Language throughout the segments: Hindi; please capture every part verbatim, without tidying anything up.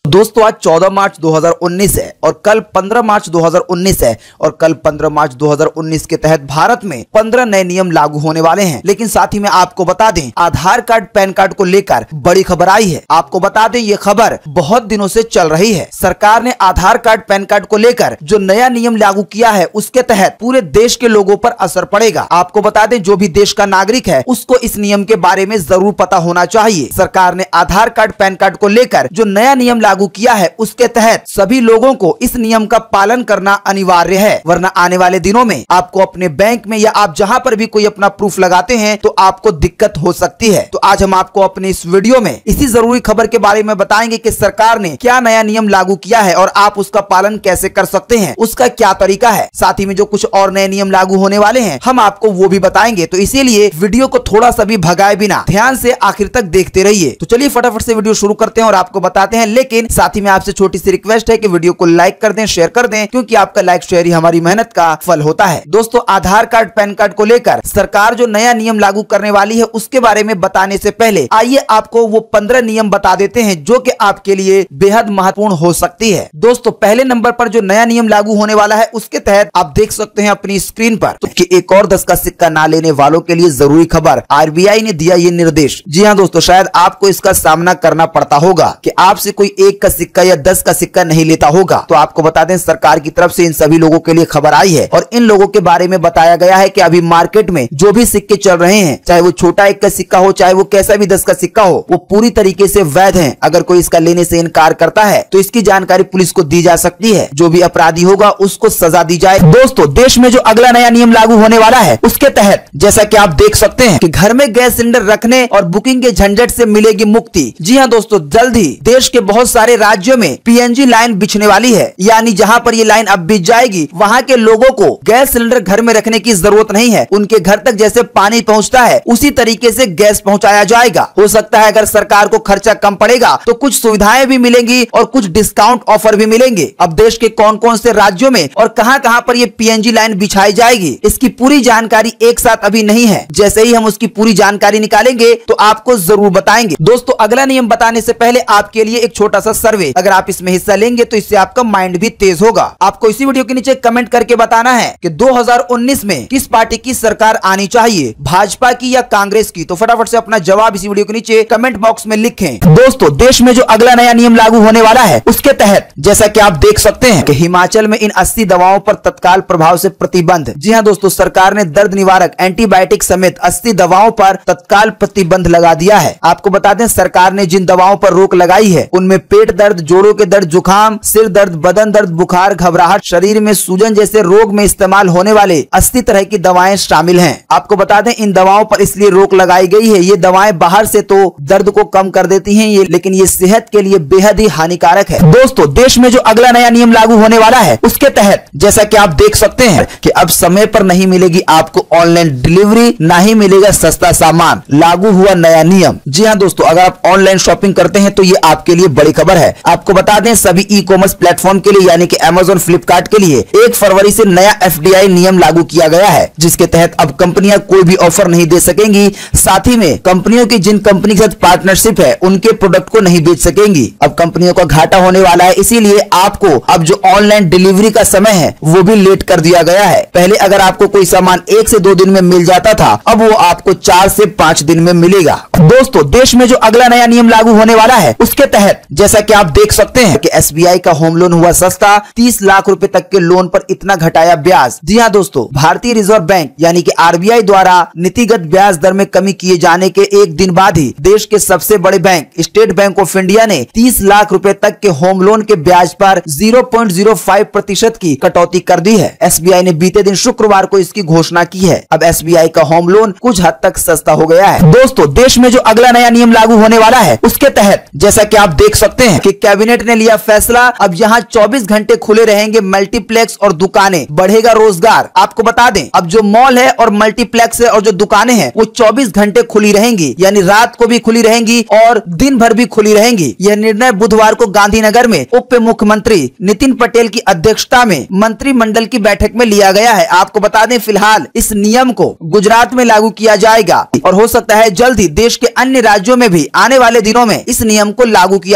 दोस्तों आज चौदह मार्च दो हज़ार उन्नीस है और कल पंद्रह मार्च दो हज़ार उन्नीस है और कल पंद्रह मार्च दो हज़ार उन्नीस के तहत भारत में पंद्रह नए नियम लागू होने वाले हैं। लेकिन साथ ही में आपको बता दें, आधार कार्ड पैन कार्ड को लेकर बड़ी खबर आई है। आपको बता दें ये खबर बहुत दिनों से चल रही है। सरकार ने आधार कार्ड पैन कार्ड को लेकर जो नया नियम लागू किया है उसके तहत पूरे देश के लोगों पर असर पड़ेगा। आपको बता दें जो भी देश का नागरिक है उसको इस नियम के बारे में जरूर पता होना चाहिए। सरकार ने आधार कार्ड पैन कार्ड को लेकर जो नया नियम लागू किया है उसके तहत सभी लोगों को इस नियम का पालन करना अनिवार्य है, वरना आने वाले दिनों में आपको अपने बैंक में या आप जहां पर भी कोई अपना प्रूफ लगाते हैं तो आपको दिक्कत हो सकती है। तो आज हम आपको अपने इस वीडियो में इसी जरूरी खबर के बारे में बताएंगे कि सरकार ने क्या नया नियम लागू किया है और आप उसका पालन कैसे कर सकते हैं, उसका क्या तरीका है। साथ ही में जो कुछ और नए नियम लागू होने वाले हैं हम आपको वो भी बताएंगे। तो इसीलिए वीडियो को थोड़ा सा भी भगाए बिना ध्यान से आखिर तक देखते रहिए। तो चलिए फटाफट से वीडियो शुरू करते हैं और आपको बताते हैं। लेकिन साथ ही में आपसे छोटी सी रिक्वेस्ट है कि वीडियो को लाइक कर दें, शेयर कर दें, क्योंकि आपका लाइक शेयर ही हमारी मेहनत का फल होता है। दोस्तों आधार कार्ड पैन कार्ड को लेकर सरकार जो नया नियम लागू करने वाली है उसके बारे में बताने से पहले आइए आपको वो पंद्रह नियम बता देते हैं जो कि आपके लिए बेहद महत्वपूर्ण हो सकती है। दोस्तों पहले नंबर पर जो नया नियम लागू होने वाला है उसके तहत आप देख सकते हैं अपनी स्क्रीन पर तो कि एक और दस का सिक्का ना लेने वालों के लिए जरूरी खबर, आरबीआई ने दिया ये निर्देश। जी हाँ दोस्तों, शायद आपको इसका सामना करना पड़ता होगा कि आपसे कोई एक का सिक्का या दस का सिक्का नहीं लेता होगा। तो आपको बता दें सरकार की तरफ से इन सभी लोगों के लिए खबर आई है और इन लोगों के बारे में बताया गया है कि अभी मार्केट में जो भी सिक्के चल रहे हैं, चाहे वो छोटा एक का सिक्का हो चाहे वो कैसा भी दस का सिक्का हो, वो पूरी तरीके से वैध है। अगर कोई इसका लेने से इनकार करता है तो इसकी जानकारी पुलिस को दी जा सकती है। जो भी अपराधी होगा उसको सजा दी जाए। दोस्तों देश में जो अगला नया नियम लागू होने वाला है उसके तहत जैसा कि आप देख सकते हैं कि घर में गैस सिलेंडर रखने और बुकिंग के झंझट से मिलेगी मुक्ति। जी हाँ दोस्तों, जल्द ही देश के बहुत सारे राज्यों में पीएनजी लाइन बिछने वाली है, यानी जहां पर ये लाइन अब बिछ जाएगी वहां के लोगों को गैस सिलेंडर घर में रखने की जरूरत नहीं है। उनके घर तक जैसे पानी पहुंचता है उसी तरीके से गैस पहुंचाया जाएगा। हो सकता है अगर सरकार को खर्चा कम पड़ेगा तो कुछ सुविधाएं भी मिलेंगी और कुछ डिस्काउंट ऑफर भी मिलेंगे। अब देश के कौन कौन से राज्यों में और कहां कहां पर ये पीएनजी लाइन बिछाई जाएगी इसकी पूरी जानकारी एक साथ अभी नहीं है। जैसे ही हम उसकी पूरी जानकारी निकालेंगे तो आपको जरूर बताएंगे। दोस्तों अगला नियम बताने से पहले आपके लिए एक छोटा सा सर्वे, अगर आप इसमें हिस्सा लेंगे तो इससे आपका माइंड भी तेज होगा। आपको इसी वीडियो के नीचे कमेंट करके बताना है कि दो हज़ार उन्नीस में किस पार्टी की सरकार आनी चाहिए, भाजपा की या कांग्रेस की। तो फटाफट से अपना जवाब इसी वीडियो के नीचे कमेंट बॉक्स में लिखें। दोस्तों देश में जो अगला नया नियम लागू होने वाला है उसके तहत जैसा कि आप देख सकते हैं कि हिमाचल में इन अस्सी दवाओं पर तत्काल प्रभाव से प्रतिबंध। जी हाँ दोस्तों, सरकार ने दर्द निवारक एंटीबायोटिक समेत अस्सी दवाओं पर तत्काल प्रतिबंध लगा दिया है। आपको बता दें सरकार ने जिन दवाओं पर रोक लगाई है उनमें पेट दर्द, जोड़ों के दर्द, जुकाम, सिर दर्द, बदन दर्द, बुखार, घबराहट, शरीर में सूजन जैसे रोग में इस्तेमाल होने वाले अस्सी तरह की दवाएं शामिल हैं। आपको बता दें इन दवाओं पर इसलिए रोक लगाई गई है, ये दवाएं बाहर से तो दर्द को कम कर देती हैं ये, लेकिन ये सेहत के लिए बेहद ही हानिकारक है। दोस्तों देश में जो अगला नया नियम लागू होने वाला है उसके तहत जैसा कि आप देख सकते हैं कि अब समय पर नहीं मिलेगी आपको ऑनलाइन डिलीवरी, ना ही मिलेगा सस्ता सामान। लागू हुआ नया नियम। जी हाँ दोस्तों, अगर आप ऑनलाइन शॉपिंग करते हैं तो ये आपके लिए बड़ी खबर है। आपको बता दें सभी ई कॉमर्स प्लेटफॉर्म के लिए यानी कि अमेज़न, फ्लिपकार्ट के लिए एक फरवरी से नया एफडीआई नियम लागू किया गया है, जिसके तहत अब कंपनियां कोई भी ऑफर नहीं दे सकेंगी। साथ ही में कंपनियों की जिन कंपनी के साथ पार्टनरशिप है उनके प्रोडक्ट को नहीं बेच सकेंगी। अब कंपनियों का घाटा होने वाला है, इसीलिए आपको अब जो ऑनलाइन डिलीवरी का समय है वो भी लेट कर दिया गया है। पहले अगर आपको कोई सामान एक से दो दिन में मिल जाता था, अब वो आपको चार से पांच दिन में मिलेगा। दोस्तों देश में जो अगला नया नियम लागू होने वाला है उसके तहत जैसा कि आप देख सकते हैं कि एसबीआई का होम लोन हुआ सस्ता, तीस लाख रुपए तक के लोन पर इतना घटाया ब्याज। जी हाँ दोस्तों, भारतीय रिजर्व बैंक यानी कि आरबीआई द्वारा नीतिगत ब्याज दर में कमी किए जाने के एक दिन बाद ही देश के सबसे बड़े bank State Bank of India ने तीस लाख रुपए तक के होम लोन के ब्याज पर ज़ीरो पॉइंट ज़ीरो पाँच प्रतिशत की कटौती कर दी है। एसबीआई ने बीते दिन शुक्रवार को इसकी घोषणा की है। अब एसबीआई का होम लोन कुछ हद तक सस्ता हो गया है। दोस्तों देश में जो अगला नया नियम लागू होने वाला है उसके तहत जैसा कि आप देख सकते हैं कि कैबिनेट ने लिया फैसला, अब यहाँ चौबीस घंटे खुले रहेंगे मल्टीप्लेक्स और दुकानें, बढ़ेगा रोजगार। आपको बता दें अब जो मॉल है और मल्टीप्लेक्स है और जो दुकानें हैं वो चौबीस घंटे खुली रहेंगी, यानी रात को भी खुली रहेंगी और दिन भर भी खुली रहेंगी। यह निर्णय बुधवार को गांधीनगर में उप मुख्यमंत्री नितिन पटेल की अध्यक्षता में मंत्रिमंडल की बैठक में लिया गया है। आपको बता दें फिलहाल इस नियम को गुजरात में लागू किया जाएगा और हो सकता है जल्द ही देश के अन्य राज्यों में भी आने वाले दिनों में इस नियम को लागू किया जाए।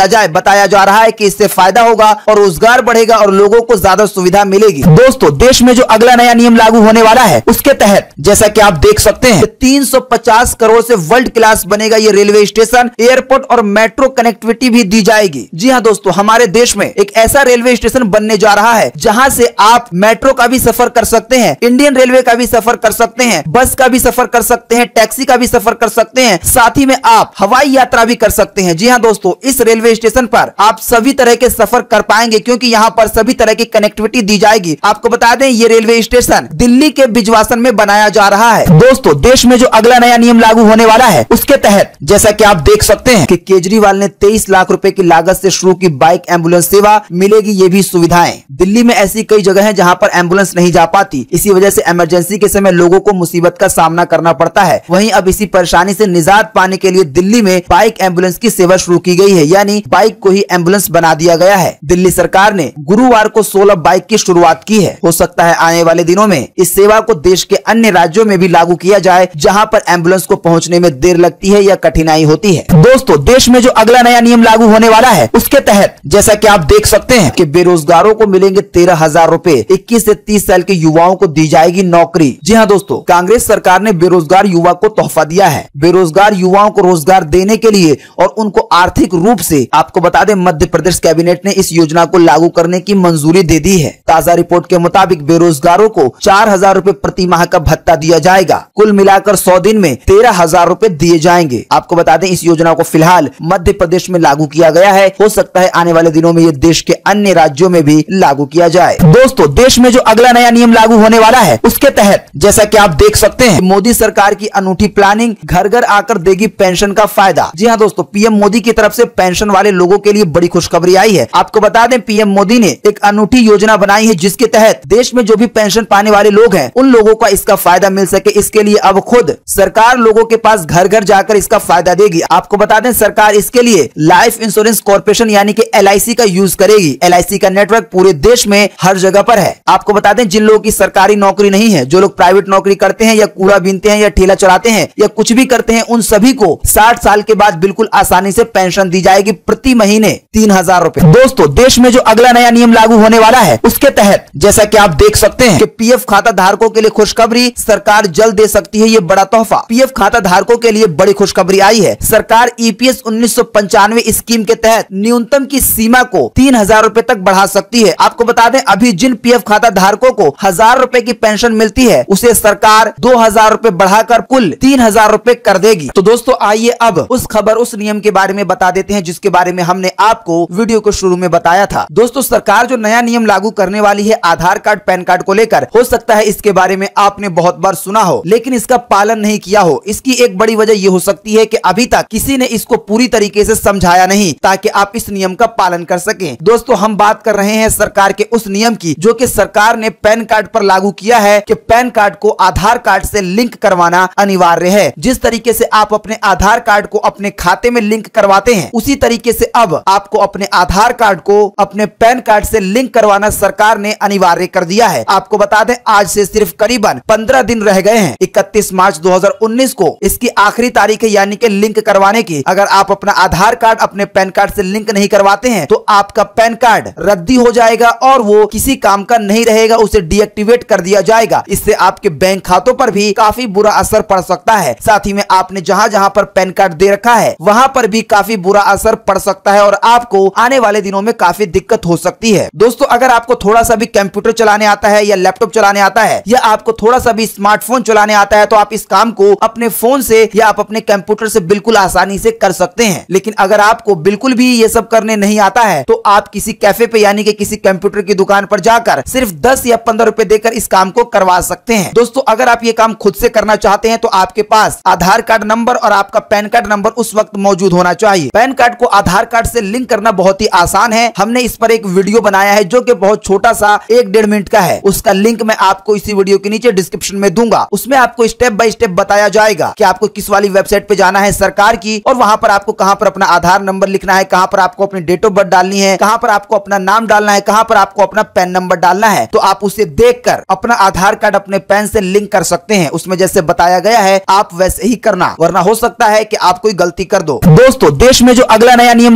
बताया जा रहा है कि इससे फायदा होगा और रोजगार बढ़ेगा और लोगों को ज्यादा सुविधा मिलेगी। दोस्तों, देश में जो अगला नया नियम लागू होने वाला है उसके तहत जैसा कि आप देख सकते हैं तीन सौ पचास करोड़ से वर्ल्ड क्लास बनेगा ये रेलवे स्टेशन, एयरपोर्ट और मेट्रो कनेक्टिविटी भी दी जाएगी। जी हाँ दोस्तों, हमारे देश में एक ऐसा रेलवे स्टेशन बनने जा रहा है जहां से आप मेट्रो का भी सफर कर सकते हैं, इंडियन रेलवे का भी सफर कर सकते हैं, बस का भी सफर कर सकते हैं, टैक्सी का भी सफर कर सकते हैं, साथ ही में आप हवाई यात्रा भी कर सकते हैं। जी हाँ दोस्तों, इस रेलवे स्टेशन पर आप सभी तरह के सफर कर पाएंगे क्योंकि यहाँ पर सभी तरह की कनेक्टिविटी दी जाएगी। आपको बता दें ये रेलवे स्टेशन दिल्ली के बिजवासन में बनाया जा रहा है। दोस्तों, देश में जो अगला नया नियम लागू होने वाला है उसके तहत जैसा कि आप देख सकते हैं कि केजरीवाल ने तेईस लाख रुपए की लागत से शुरू की बाइक एम्बुलेंस सेवा, मिलेगी ये भी सुविधाएं। दिल्ली में ऐसी कई जगह हैं जहां पर एम्बुलेंस नहीं जा पाती, इसी वजह से इमरजेंसी के समय लोगों को मुसीबत का सामना करना पड़ता है। वहीं अब इसी परेशानी से निजात पाने के लिए दिल्ली में बाइक एम्बुलेंस की सेवा शुरू की गई है, यानी बाइक को ही एम्बुलेंस बना दिया गया है। दिल्ली सरकार ने गुरुवार को सोलह बाइक की शुरुआत की है। हो सकता है आने वाले दिनों में इस सेवा को देश के अन्य राज्यों में भी लागू किया जाए जहां पर एम्बुलेंस को पहुंचने में देर लगती है या कठिनाई होती है। दोस्तों, देश में जो अगला नया नियम लागू होने वाला है उसके तहत जैसा कि आप देख सकते हैं कि बेरोजगारों को मिलेंगे तेरह हजार रूपए, इक्कीस से तीस साल के युवाओं को दी जाएगी नौकरी। जी हाँ दोस्तों, कांग्रेस सरकार ने बेरोजगार युवा को तोहफा दिया है। बेरोजगार युवाओं को रोजगार देने के लिए और उनको आर्थिक रूप से, आपको बता दें मध्य प्रदेश कैबिनेट ने इस योजना को लागू करने की मंजूरी दे दी है। ताजा रिपोर्ट के मुताबिक बेरोजगारों को चार हजार रूपए प्रति माह का भत्ता दिया जाएगा। कुल मिलाकर सौ दिन में तेरह हजार रूपए दिए जाएंगे। आपको बता दें इस योजना को फिलहाल मध्य प्रदेश में लागू किया गया है। हो सकता है आने वाले दिनों में ये देश के अन्य राज्यों में भी लागू किया जाए। दोस्तों, देश में जो अगला नया नियम लागू होने वाला है उसके तहत जैसा कि आप देख सकते हैं मोदी सरकार की अनूठी प्लानिंग, घर घर आकर देगी पेंशन का फायदा। जी हाँ दोस्तों, पीएम मोदी की तरफ से पेंशन वाले लोगों के लिए बड़ी खुशखबरी आई है। आपको बता दें पीएम मोदी ने एक अनूठी योजना बनाई है जिसके तहत देश में जो भी पेंशन पाने वाले लोग हैं उन लोगों का इसका फायदा मिल सके, इसके लिए अब खुद सरकार लोगों के पास घर घर जाकर इसका फायदा देगी। आपको बता दें सरकार इसके लिए लाइफ इंश्योरेंस कॉर्पोरेशन यानी कि एल आई सी का यूज करेगी। एल आई सी का नेटवर्क पूरे देश में हर जगह पर है। आपको बता दें जिन लोगों की सरकारी नौकरी नहीं है, जो लोग प्राइवेट नौकरी करते हैं या कूड़ा बीनते हैं या ठेला चलाते हैं या कुछ भी करते हैं, उन सभी को साठ साल के बाद बिल्कुल आसानी से पेंशन दी जाएगी प्रति महीने तीन हजार रूपए। दोस्तों, देश में जो अगला नया नियम लागू होने वाला है उसके तहत जैसा कि आप देख सकते हैं कि पीएफ खाता धारकों के लिए खुशखबरी, सरकार जल्द दे सकती है ये बड़ा तोहफा। पीएफ खाता धारकों के लिए बड़ी खुशखबरी आई है। सरकार ईपीएस उन्नीस सौ पंचानवे स्कीम के तहत न्यूनतम की सीमा को तीन हजार रूपए तक बढ़ा सकती है। आपको बता दें अभी जिन पीएफ खाता धारकों को हजार रूपए की पेंशन मिलती है उसे सरकार दो हजार रूपए बढ़ाकर कुल तीन हजार रूपए कर देगी। तो दोस्तों आइए अब उस खबर, उस नियम के बारे में बता देते हैं जिसके बारे में हमने आपको वीडियो को शुरू में बताया था। दोस्तों, सरकार जो नया नियम लागू करने वाली है आधार कार्ड पैन कार्ड को लेकर, हो सकता है इसके बारे में आपने बहुत बार सुना हो लेकिन इसका पालन नहीं किया हो। इसकी एक बड़ी वजह यह हो सकती है कि अभी तक किसी ने इसको पूरी तरीके से समझाया नहीं ताकि आप इस नियम का पालन कर सकें। दोस्तों, हम बात कर रहे हैं सरकार के उस नियम की जो कि सरकार ने पैन कार्ड पर लागू किया है कि पैन कार्ड को आधार कार्ड से लिंक करवाना अनिवार्य है। जिस तरीके से आप अपने आधार कार्ड को अपने खाते में लिंक करवाते हैं उसी तरीके से अब आपको अपने आधार कार्ड को अपने पैन कार्ड से लिंक करवाना सरकार ने अनिवार्य कर दिया है। आपको बता दें आज से सिर्फ करीबन पंद्रह दिन रह गए हैं। इकतीस मार्च दो हजार उन्नीस को इसकी आखिरी तारीख है यानी कि लिंक करवाने की। अगर आप अपना आधार कार्ड अपने पैन कार्ड से लिंक नहीं करवाते हैं तो आपका पैन कार्ड रद्दी हो जाएगा और वो किसी काम का नहीं रहेगा, उसे डीएक्टिवेट कर दिया जाएगा। इससे आपके बैंक खातों पर भी काफी बुरा असर पड़ सकता है। साथ ही में आपने जहां जहां पर पैन कार्ड दे रखा है वहां पर भी काफी बुरा असर पड़ सकता है और आपको आने वाले दिनों में काफी दिक्कत हो सकती है। दोस्तों, अगर आपको थोड़ा सा भी कंप्यूटर चलाने आता है या लैपटॉप चलाने आता है या आपको थोड़ा सा भी स्मार्टफोन चलाने आता है तो आप इस काम को अपने फोन से या आप अपने कंप्यूटर से बिल्कुल आसानी से कर सकते हैं। लेकिन अगर आपको बिल्कुल भी ये सब करने नहीं आता है तो आप किसी कैफे पे यानी कि किसी कंप्यूटर की दुकान पर जाकर सिर्फ दस या पंद्रह रुपए देकर इस काम को करवा सकते हैं। दोस्तों, अगर आप ये काम खुद से करना चाहते हैं तो आपके पास आधार कार्ड नंबर और आपका पैन कार्ड नंबर उस वक्त मौजूद होना चाहिए। पैन कार्ड को आधार कार्ड से लिंक करना बहुत ही आसान है। हमने इस पर एक वीडियो बनाया है जो कि बहुत छोटा सा एक डेढ़ मिनट का है। उसका लिंक मैं आपको इसी वीडियो के नीचे डिस्क्रिप्शन में दूंगा। उसमें आपको स्टेप बाय स्टेप बताया जाएगा कि आपको किस वाली वेबसाइट पे जाना है सरकार की और वहां पर आपको कहां पर अपना आधार नंबर लिखना है, कहां पर आपको अपनी डेट ऑफ बर्थ डालनी है, कहां पर आपको अपना नाम डालना है, कहां पर आपको अपना पैन नंबर डालना है। तो आप उसे देखकर अपना आधार कार्ड अपने पैन से लिंक कर सकते हैं। उसमें जैसे बताया गया है आप वैसे ही करना, वरना हो सकता है कि आप कोई गलती कर दो। दोस्तों, देश में जो अगला नया नियम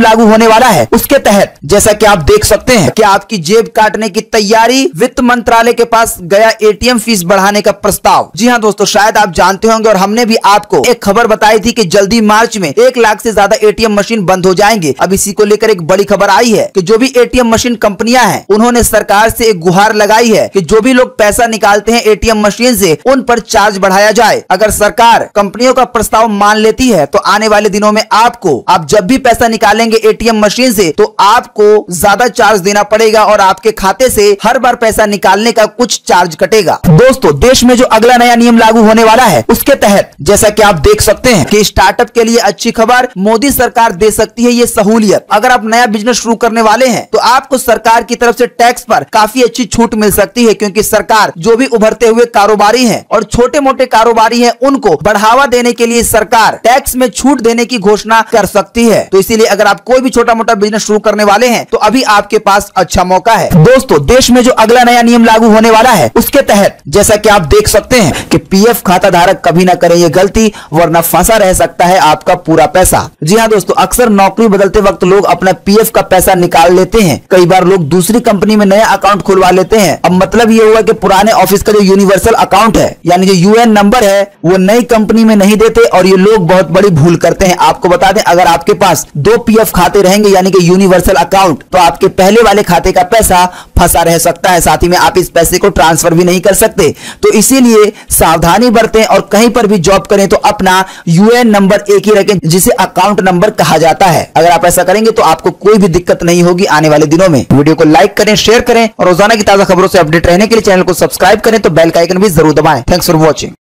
लागू होने वाला है उसके तहत जैसा कि आप देख सकते हैं कि आपकी जेब काटने की तैयारी, वित्त मंत्रालय के पास गया एटीएम फीस बढ़ाने का प्रस्ताव। जी हाँ दोस्तों, शायद आप जानते होंगे और हमने भी आपको एक खबर बताई थी कि जल्दी मार्च में एक लाख से ज्यादा एटीएम मशीन बंद हो जाएंगे। अब इसी को लेकर एक बड़ी खबर आई है कि जो भी एटीएम मशीन कंपनियां हैं उन्होंने सरकार से एक गुहार लगाई है कि जो भी लोग पैसा निकालते हैं एटीएम मशीन से उन पर चार्ज बढ़ाया जाए। अगर सरकार कंपनियों का प्रस्ताव मान लेती है तो आने वाले दिनों में आपको आप जब भी पैसा निकालेंगे एटीएम मशीन से तो आपको ज्यादा चार्ज देना पड़ेगा और आपके खाते से हर बार पैसा निकालने का कुछ चार्ज कटेगा। दोस्तों, देश में जो अगला नया नियम लागू होने वाला है उसके तहत जैसा कि आप देख सकते हैं कि स्टार्टअप के लिए अच्छी खबर, मोदी सरकार दे सकती है ये सहूलियत। अगर आप नया बिजनेस शुरू करने वाले हैं तो आपको सरकार की तरफ से टैक्स पर काफी अच्छी छूट मिल सकती है, क्योंकि सरकार जो भी उभरते हुए कारोबारी हैं और छोटे मोटे कारोबारी हैं उनको बढ़ावा देने के लिए सरकार टैक्स में छूट देने की घोषणा कर सकती है। तो इसीलिए अगर आप कोई भी छोटा मोटा बिजनेस शुरू करने वाले हैं तो अभी आपके पास अच्छा मौका है। दोस्तों, देश में जो अगला नया नियम लागू होने वाला है उसके तहत जैसा कि आप देख सकते हैं कि पीएफ खाता धारक कभी ना करे ये गलती, वरना फंसा रह सकता है आपका पूरा पैसा। जी हाँ दोस्तों, अक्सर नौकरी बदलते वक्त लोग अपना पीएफ का पैसा निकाल लेते हैं। कई बार लोग दूसरी कंपनी में नया अकाउंट खुलवा लेते हैं। अब मतलब ये हुआ कि पुराने ऑफिस का जो यूनिवर्सल अकाउंट है यानी जो यूएन नंबर है वो नई कंपनी में नहीं देते और ये लोग बहुत बड़ी भूल करते हैं। आपको बता दें, अगर आपके पास दो पीएफ खाते रहेंगे यानी कि यूनिवर्सल अकाउंट, तो आपके पहले वाले खाते का पैसा फंसा रह सकता है, साथ ही में आप इस पैसे को ट्रांसफर भी नहीं कर सकते। तो इसीलिए सावधानी बरतें और कहीं पर भी जॉब करें तो अपना यूएन नंबर एक ही रखें जिसे अकाउंट नंबर कहा जाता है। अगर आप ऐसा करेंगे तो आपको कोई भी दिक्कत नहीं होगी आने वाले दिनों में। वीडियो को लाइक करें, शेयर करें और रोजाना की ताजा खबरों से अपडेट रहने के लिए चैनल को सब्सक्राइब करें तो बेल का आइकन भी जरूर दबाएं। Thanks for watching.